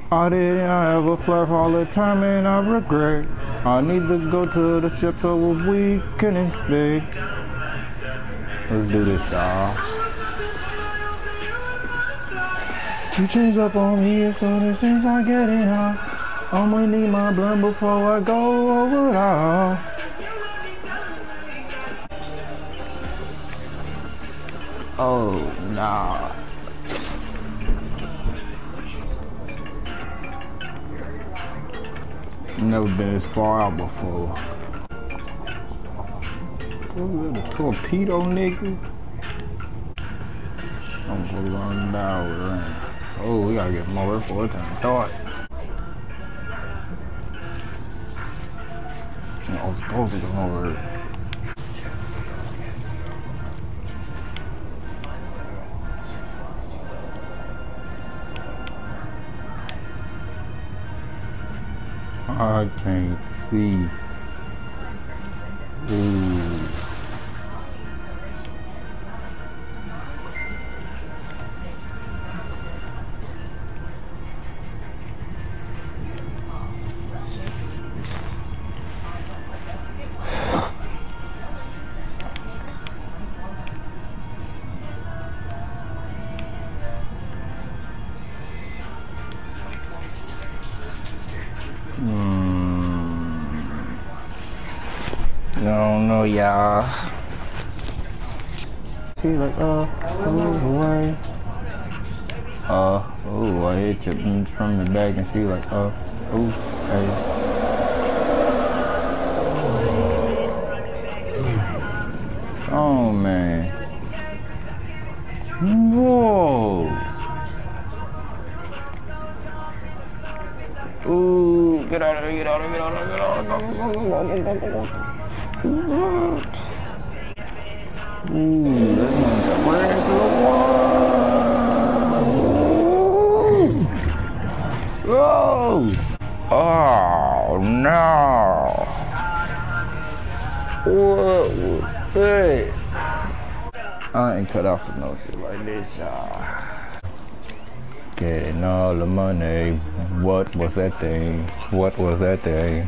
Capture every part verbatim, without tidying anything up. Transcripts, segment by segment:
I didn't ever flirt all the time and I regret. I need to go to the ship so we can inspect. Let's do this, y'all. You change up on me as soon as things are getting hot. I'ma need my blunt before I go over it all. Oh, nah. Never been this far out before. What is a torpedo, nigga? I'm gonna run down with rain. Oh, we gotta get more for it than I thought. I was supposed to come over here. I can't see. Ooh. I don't know, y'all. She like, uh, move away. Uh, oh, I hit you from the back and she like, uh, oh, hey. Oh, man. Whoa. Ooh, get out of here, get out of here, get out of here, get out of here, go, go, go, go, go, go, go. Ooh, this one's right into the wall. Whoa! Oh no! What was that? I ain't cut off for no shit like this, y'all. Getting all the money. What was that thing? What was that thing?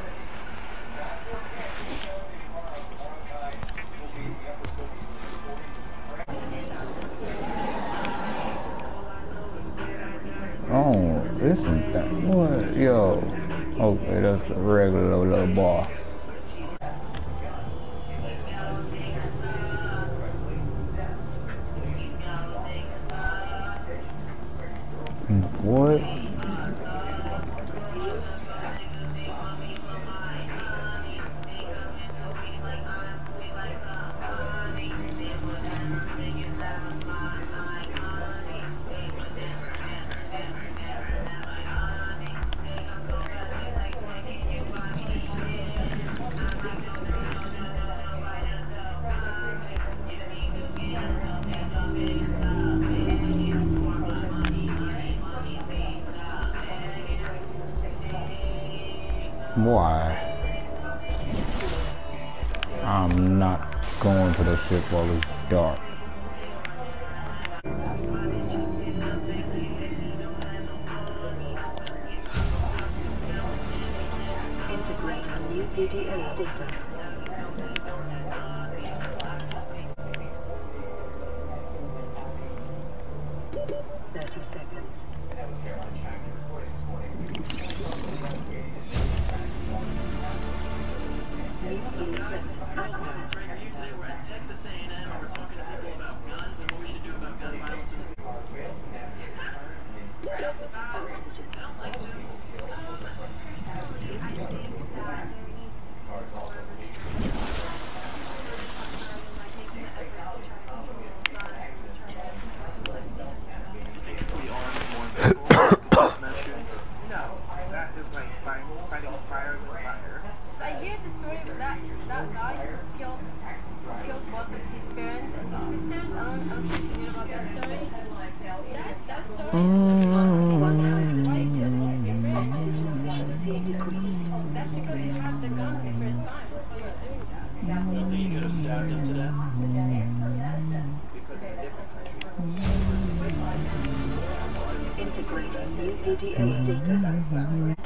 Oh, this is that. What? Yo. Okay, that's a regular little bar. What? Why? I'm not going to the ship while it's dark. Integrating new P D A data. Thirty seconds. New blueprint acquired. We're at Texas A and M and we're talking to people about guns and what we should do about gun violence in this Oxygen. one hundred meters. Oxygen efficiency decreased. That's because you have the gun the first time. A D A data.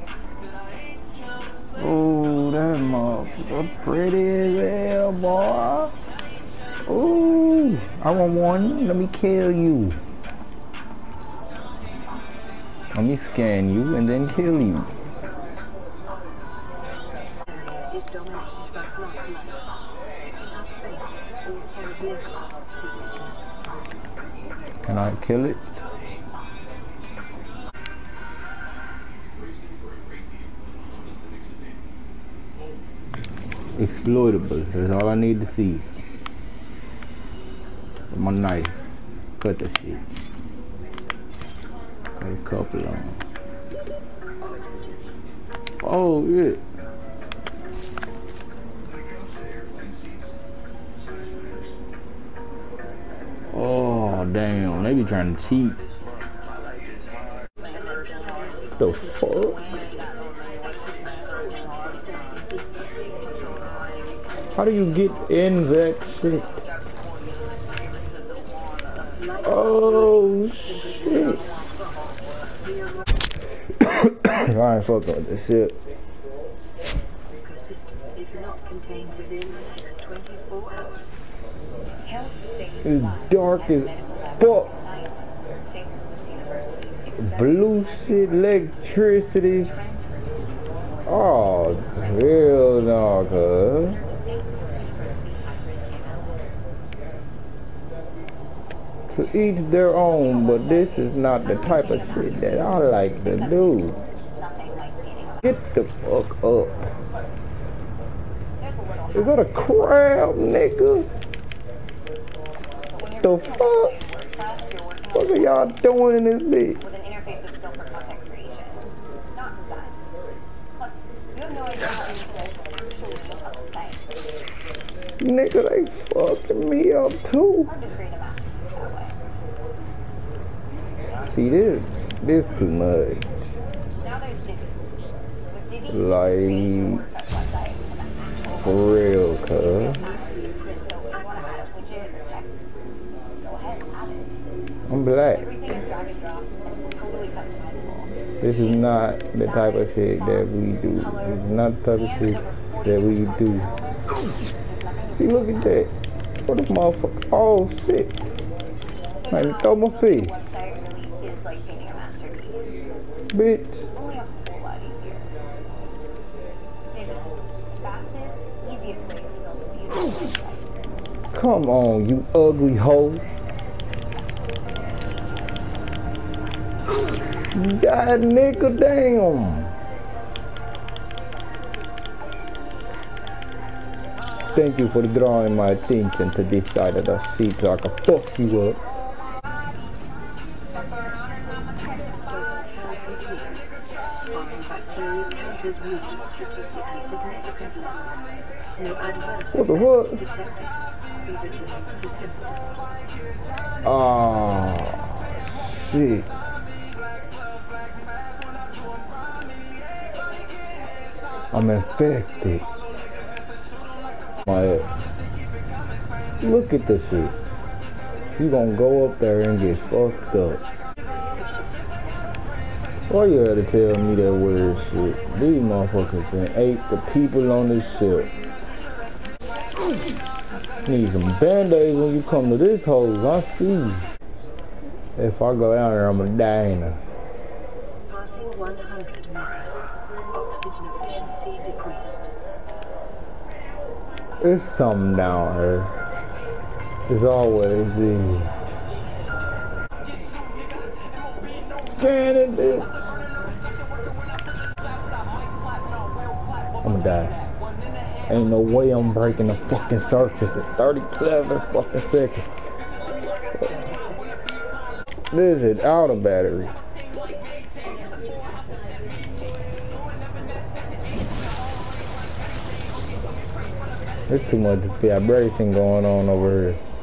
Oh, that motherfucker pretty as hell, boy. Oh, I want one. Let me kill you. Let me scan you and then kill you. Area is dominated by bright light. You have faint or terra signatures. Can I kill it? Exploitable. That's all I need to see. With my knife. Cut the shit. Got a couple of them. Oxygen. Oh, yeah. Oh, damn. They be trying to cheat. The fuck? How do you get in that shit? Oh, shit. I ain't fucking with this shit. Ecosystem if not contained within the next twenty-four hours. It's dark as fuck. Blue shit, electricity. Oh, hell no, cuz. To each their own, but this is not the type of shit that I like to do. Get the fuck up. Is that a crab, nigga? The fuck? What are y'all doing in this bitch? With an interface that's built for content creation, not design. Plus, you have no idea how these guys actually show up the site. Nigga, they fucking me up too. Hard to create a map that way. See this? This too much. Now there's Divi. With Divi, Like, WordPress website and an actual for real, cuz. so if you want to add a widget or text, go ahead and add it. I'm black. Everything is drag and drop and totally customizable. This is not the type of shit that we do. This is not the type of shit that we do. See, look at that. What a motherfucker. Oh, shit. Let me throw my feet. Website really is like painting a masterpiece. Bitch. Only a whole lot easier. Divi, the fastest, easiest way to build a beautiful website. Come on, you ugly hoe. God, nigga, damn. Thank you for drawing my attention to this side of the seat so I can fuck you up. Self-scan complete. Foreign bacteria count has reached statistically significant levels. No adverse What the effects fuck? detected. Be vigilant for symptoms. Ah, shit. I'm infected. My ass. Look at this shit. You gonna go up there and get fucked up. Tissues. Why you had to tell me that weird shit? These motherfuckers done ate the people on this ship. Need some band-aids when you come to this hole. I see. If I go down there, I'm gonna die in there. Passing one hundred meters. Oxygen efficiency decreased. There's something down here. There's always is. Scanning this. I'm gonna die. Ain't no way I'm breaking the fucking surface at thirty-seven fucking seconds. thirty seconds. This is out of battery. Oxygen. There's too much vibration going on over here.